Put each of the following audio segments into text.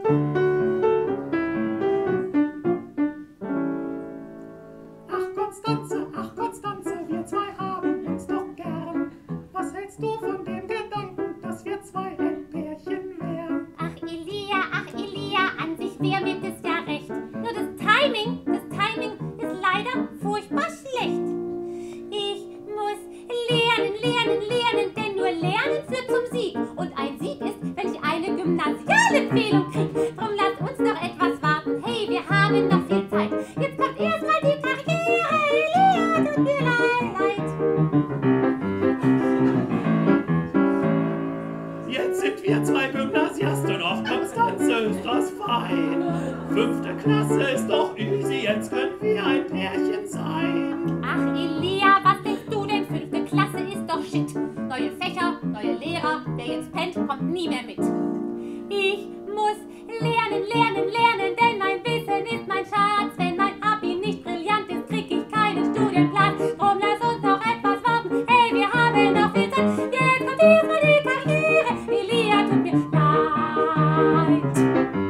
Ach Konstanze, wir zwei haben uns doch gern. Was hältst du von dem Gedanken, dass wir zwei ein Pärchen wären? Ach Elia, an sich wär mir das ja recht. Nur das Timing ist leider furchtbar schlecht. Ich muss lernen, denn nur Lernen führt zum Sieg. Und ein Sieg ist, wenn ich eine Gymnasialempfehlung krieg. Drum lasst uns noch etwas warten. Hey, wir haben noch viel Zeit. Jetzt kommt erstmal die Karriere. Elia, tut mir leid. Jetzt sind wir zwei Gymnasiasten, auf Konstanze ist das fein. 5. Klasse ist doch easy, jetzt können wir ein Pärchen sein. Ach Elia, was denkst du denn? 5. Klasse ist doch shit. Neue Fächer, neue Lehrer, wer jetzt pennt, kommt nie mehr mit. Ich muss lernen, denn mein Wissen ist mein Schatz. Wenn mein Abi nicht brillant ist, krieg ich keinen Studienplatz. Drum lass uns noch etwas warten, hey, wir haben noch viel Zeit. Jetzt kommt erstmal die Karriere, Elia, tut mir leid.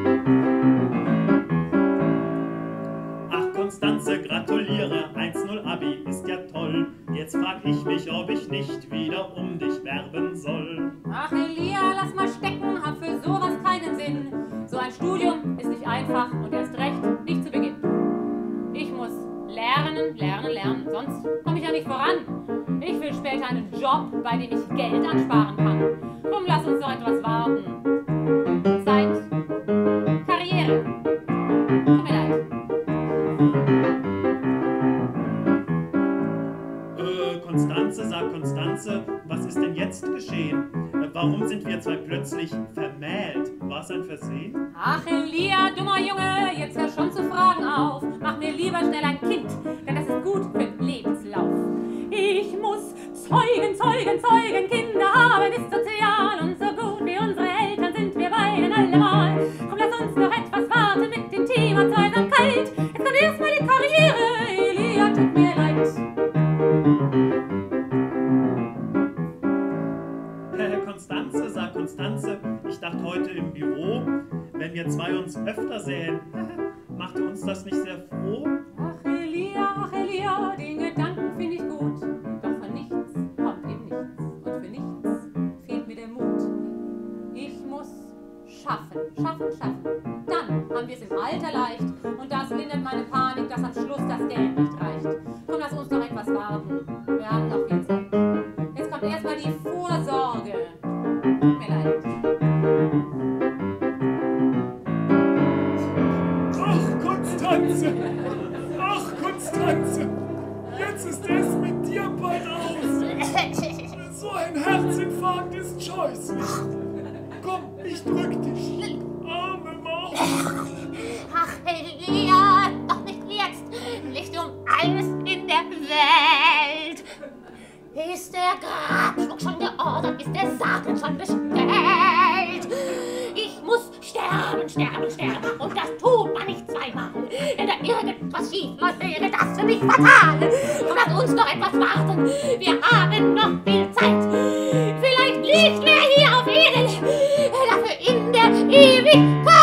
Ach Konstanze, gratuliere, 1:0 Abi ist ja toll. Jetzt frag ich mich, ob ich nicht wieder um dich werben soll. Ach Elia, lass mal stecken, hab für sowas keinen Sinn. So ein Studium ist nicht einfach und erst recht nicht zu Beginn. Ich muss lernen, sonst komme ich ja nicht voran. Ich will später einen Job, bei dem ich Geld ansparen kann. Drum lass uns noch etwas warten. Zeit, Karriere. Tut mir leid. Konstanze, was ist denn jetzt geschehen? Warum sind wir zwei plötzlich vermählt? War's ein Versehen? Ach Elia, dummer Junge, jetzt hör schon zu Fragen auf. Mach mir lieber schnell ein Kind, denn das ist gut für den Lebenslauf. Ich muss Zeugen, Kinder haben ist sozial und so gut wie unsere Eltern sind wir beiden allemal. Komm, lass uns noch etwas warten mit dem Thema Zweisamkeit. Jetzt kommt erstmal die Karriere, Elia, tut mir leid. Konstanze, ich dachte heute im Büro, wenn wir zwei uns öfter sehen, machte uns das nicht sehr froh? Ach Elia, den Gedanken finde ich gut. Doch von nichts kommt eben nichts. Und für nichts fehlt mir der Mut. Ich muss schaffen. Dann haben wir es im Alter leicht. Und das lindert meine Panik, dass am Schluss das Geld nicht reicht. Komm, lass uns noch etwas warten. Wir haben noch viel Zeit. Jetzt kommt erstmal die Vorsorge. Tut mir leid. Ach Konstanze, jetzt ist es mit dir bald aus. So ein Herzinfarkt ist scheußlich. Komm, ich drück dich. Arme Maus. Ach Elia, doch nicht jetzt. Nicht um alles in der Welt. Ist der Grabschmuck schon geordert? Ist der Sarg schon bestellt? Ich muss sterben. Und das tut man nicht zweimal. Wenn da irgendwas schief läuft, wäre das für mich fatal. Und lass uns noch etwas warten. Wir haben noch viel Zeit. Vielleicht liegt wer hier auf Erden. Dafür in der Ewigkeit.